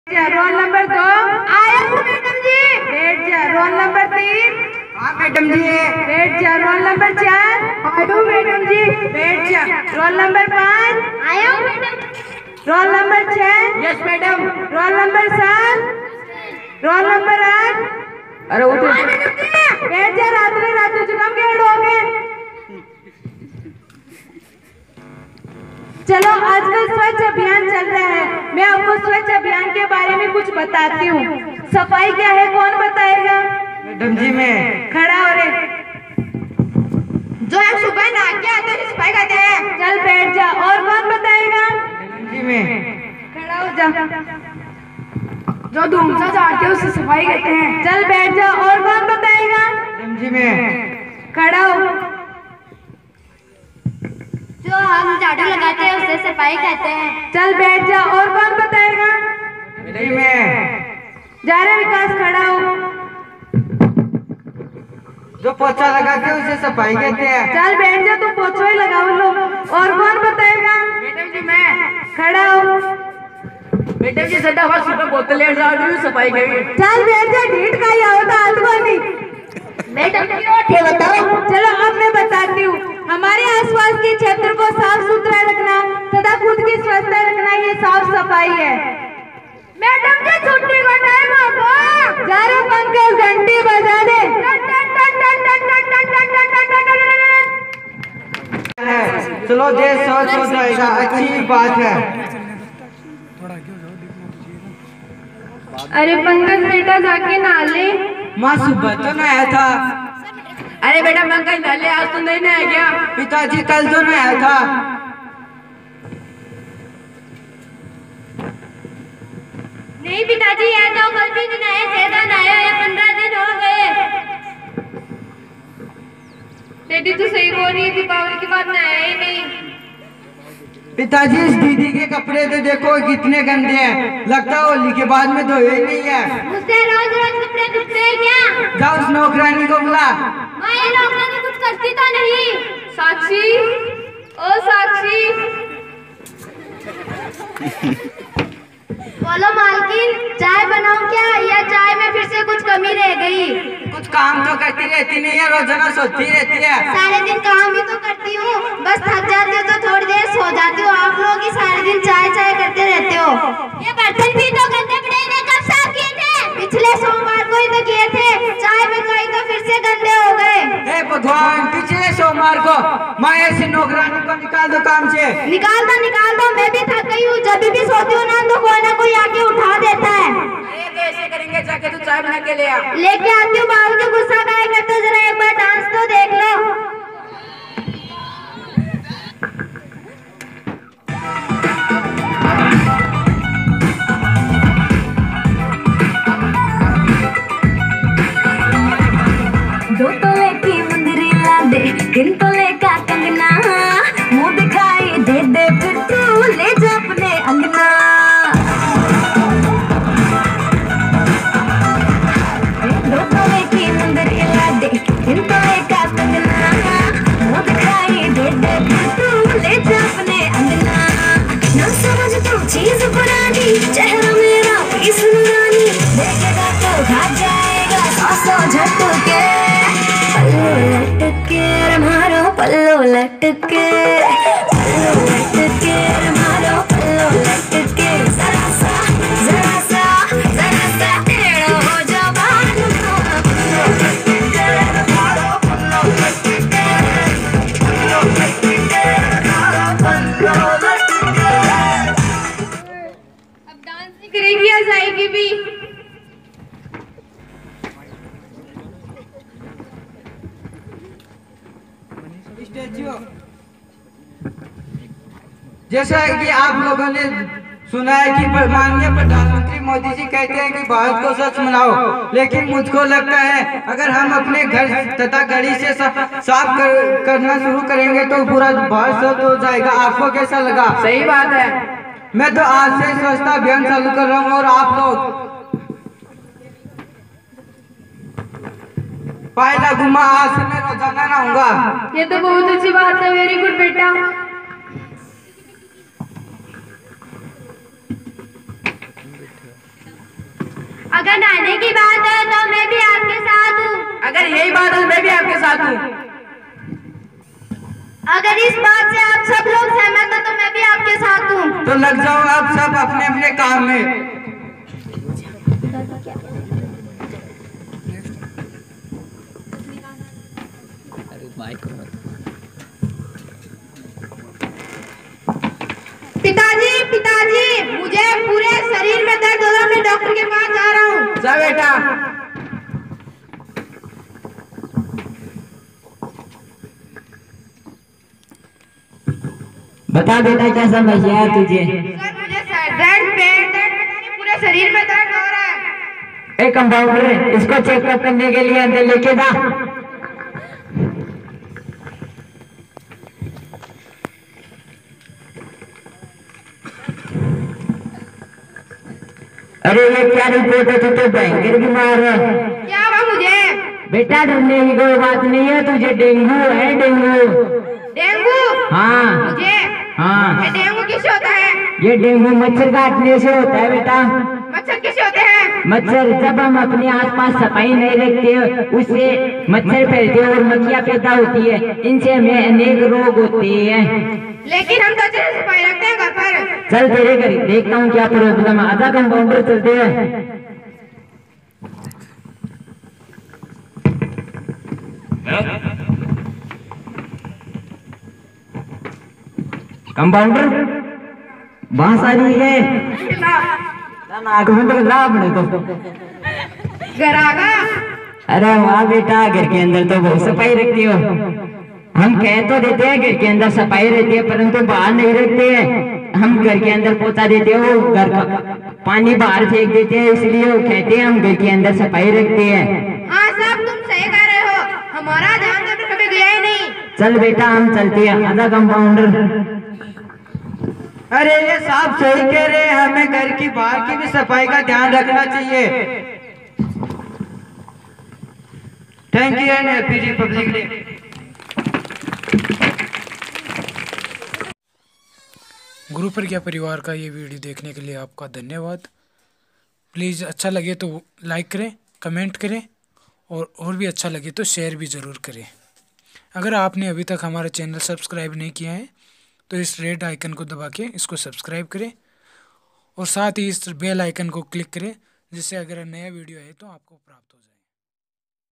Roll number 2 आया हूँ madam जी। बैठ जा। Roll number 3। हाँ मैडम जी। बैठ जा। रोल नंबर 4 आया हूँ मैडम जी। बैठ जा। रोल नंबर 5 आया हूँ madam. Roll number 6 yes madam. Roll number 7 roll number 8 अरे उठो। बैठ जा। रात जुकाम के हो गए। चलो आजकल स्वच्छ अभियान चल रहा है, मैं आपको स्वच्छ अभियान के बारे में कुछ बताती हूँ। सफाई क्या है कौन बताएगा? मैडम जी मैं खड़ा हो रे। जो हम सुबह नहा के आते हैं सफाई करते हैं। चल बैठ जा। और कौन बताएगा? मैडम जी मैं खड़ा हो जा। जो धूम से जाते हैं उससे सफाई करते हैं। चल बैठ जा। और कौन बताएगा? मैडम जी मैं खड़ा हो। जो हम झाड़ू लगाते हैं उससे सफाई करते हैं। चल बैठ जा। और कौन बताएगा? मैडम जी मैं जा रहे विकास। खड़ा हो। जो पोछा लगाते हैं उसे सफाई कहते हैं। चल बैठ जा। तुम पोछो ही लगाओ लो। और कौन बताएगा? मैडम जी मैं खड़ा हो। मैडम जी सदा बस सुबह बोतल ले जाओ सफाई करेंगे। चल बैठ जा। ढीठ का ही होता आलवानी। मैडम जी और थे बताओ। चलो अब मैं बताती हूँ। हमारे आसपास के क्षेत्र को साफ सुथरा रखना तथा खुद की स्वच्छता रखना ये साफ सफाई है। मैडम जी छुट्टी का टाइम हो गया। जा रहे पंकज घंटी बजा दे। चलो देश स्वच्छ हो जाएगा, अच्छी बात है। अरे पंकज बेटा जाके नहा ले। माँ सुबह तो नहाया था। अरे बेटा पंकज नले आज तो नहीं नहाया क्या? पिताजी कल तो नहाया था। नहीं पिताजी ये तो कल भी नहीं नहाए, सीधा नहाया है। 15 दिन हो गए। बेटी तू सही बोल रही है, दीपावली के बाद नहाया ही नहीं। पिताजी इस दीदी के कपड़े तो देखो कितने गंदे हैं, लगता है होली के बाद में धोए ही नहीं है। मुझसे रोज रोज कपड़े धुलते हैं क्या? जाओ उस नौकरानी को बुला। मैं ये नौकरानी कुछ करती तो नहीं। साक्षी, ओ साक्षी। बोलो मालकिन चाय बनाऊं क्या या चाय में फिर से कुछ कमी रह गई? कुछ काम तो करती रहती नहीं है, रोजाना सोती रहती है। सारे दिन काम ही तो करती हूँ, बस थक जाती हूँ तो थोड़ी देर सो जाती हूँ। आप लोग ही सारे दिन चाय चाय करते रहते हो। ये बर्तन भी तो गंदे पड़े हैं, कब साफ किए थे? पिछले सोमवार को ही तो किए थे। चाय में गई तो फिर से गंदे हो गए। हे भगवान, पिछले सोमवार को माँ ऐसी नौकरानी को निकाल दो काम से। निकाल दो, मैं भी थक गई हूँ। जब भी सोती हूँ ना तो कोई ना कोई आके उठा देता है। अरे कैसे करेंगे, जाके तू चाय बना के ले आ। लेके आती हूँ। बाबू जो गुस्सा काहे करते हो, जरा एक बार डांस तो देख लो। दो तोले की मुंदरी ला दे, 3 तोले का कंगना, मुंह दिखाई दे दे फिर तू ले जा अपने अंगना। दो तोले की मुंदरी ला दे, 3 तोले का कंगना, मुंह दिखाई दे दे फिर तू ले जा अपने अंगना। ना समझ तू चीज पुरानी, चेहरा मेरा पीस नूरानी, देखेगा तो खा जाएगा 100 झटके। पल्लू लटके मारो, पल्लू लटके, पल्लू लटके मारो, पल्लू लटके। जरा सा टेढ़ा हो जाओ बालों को। पल्लू लटके मारो, पल्लू लटके, पल्लू लटके मारो, पल्लू लटके। अब डांस नहीं करेगी या जाएगी भी? जैसा कि आप लोगों ने सुना है कि माननीय प्रधानमंत्री मोदी जी कहते हैं कि भारत को स्वच्छ बनाओ, लेकिन मुझको लगता है अगर हम अपने घर तथा गली से साफ करना शुरू करेंगे तो पूरा भारत स्वच्छ हो जाएगा। आपको कैसा लगा? सही बात है। मैं तो आज से स्वच्छता अभियान चालू कर रहा हूँ और आप लोग पहला घुमा आज से मैं रोजाना नहाऊंगा। ये तो बहुत अच्छी बात है। वेरी गुड बेटा। अगर नहाने की बात है तो मैं भी आपके साथ हूँ। अगर यही बात है मैं भी आपके साथ हूँ। अगर इस बात से आप सब लोग सहमत हो तो मैं भी आपके साथ हूँ। तो लग जाओ आप सब अपने अपने काम में। पिताजी पिताजी, मुझे पूरे शरीर में दर्द हो रहा है, मैं डॉक्टर के पास जा रहा हूँ। जा बेटा। बता बेटा क्या समस्या है तुझे? सर मुझे दर्द, पेट दर्द, पता नहीं पूरे शरीर में दर्द हो रहा है। ए कंपाउंडर, इसको चेकअप करने के लिए अंदर लेके जा। अरे ये क्या रिपोर्ट है? तू तो भयंकर बीमार है। क्या हुआ मुझे? बेटा डरने की कोई बात नहीं है, तुझे डेंगू है। डेंगू? डेंगू? हाँ। मुझे? हाँ। ये डेंगू किससे होता है? ये डेंगू मच्छर काटने से होता है बेटा। मच्छर किससे होते हैं? मच्छर जब हम अपने आसपास सफाई नहीं रखते उससे मच्छर फैलते हैं और मक्खियाँ पैदा होती है। इनसे हमें अनेक रोग होते हैं। लेकिन हम तो अच्छे से सफाई रखते हैं घर पर। चल तेरे घर देखता हूँ क्या प्रॉब्लम है। आधा कंपाउंडर चलते हैं। कंपाउंडर बांस आ रही है। नाक बंद कर ला अपने तो। घर आ गया। अरे वाह बेटा, घर के अंदर तो बहुत सफाई रखती हो। हम कह तो देते हैं घर के अंदर सफाई रहती है, परंतु बाहर नहीं रखते हैं। हम घर के अंदर पोछा देते हो, घर का पानी बाहर फेंक देते हैं, इसलिए वो कहते हैं हम घर के अंदर सफाई रखते हैं। हाँ साहब तुम सही कह रहे हो, हमारा ध्यान तो कभी गया ही नहीं। चल बेटा हम चलते हैं। आधा कंपाउंडर। अरे ये साहब सही कह रहे हैं, हमें घर की बाहर की भी सफाई का ध्यान रखना चाहिए। Thank you and happy republic day. Guru Pragya परिवार का ये वीडियो देखने के लिए आपका धन्यवाद। प्लीज़ अच्छा लगे तो लाइक करें, कमेंट करें और भी अच्छा लगे तो शेयर भी ज़रूर करें। अगर आपने अभी तक हमारा चैनल सब्सक्राइब नहीं किया है तो इस रेड आइकन को दबा के इसको सब्सक्राइब करें और साथ ही इस बेल आइकन को क्लिक करें, जिससे अगर नया वीडियो आए तो आपको प्राप्त हो जाए।